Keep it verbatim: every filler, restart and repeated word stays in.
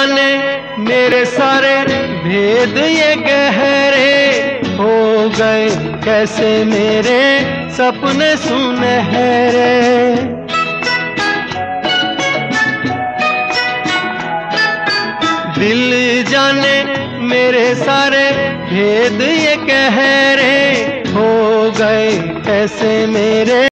जाने मेरे सारे भेद ये गहरे हो गए कैसे मेरे सपने सुनहरे। दिल जाने मेरे सारे भेद ये गहरे हो गए कैसे मेरे